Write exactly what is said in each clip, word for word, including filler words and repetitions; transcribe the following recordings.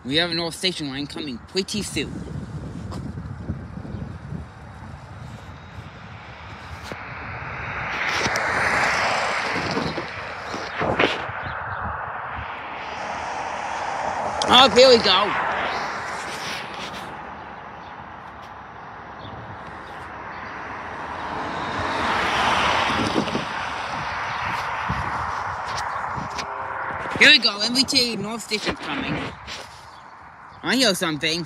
We have a North Station line coming pretty soon. Oh, here we go. Here we go, M B T A North Station's coming. I hear something.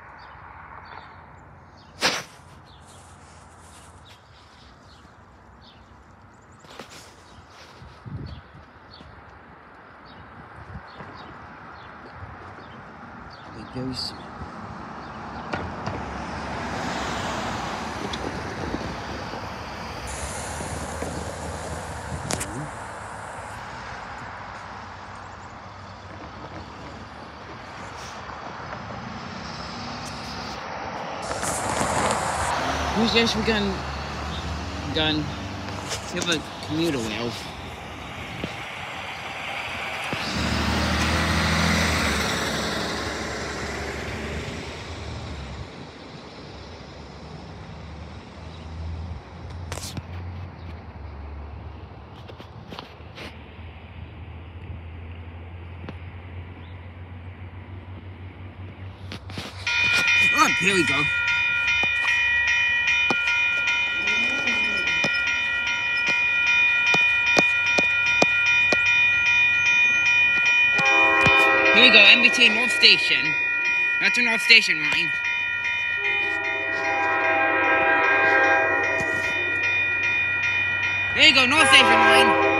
It goes. Who's just begun gun have a commuter rail. Oh, here we go. Here we go, M B T A North Station. That's a North Station line. There you go, North Station line.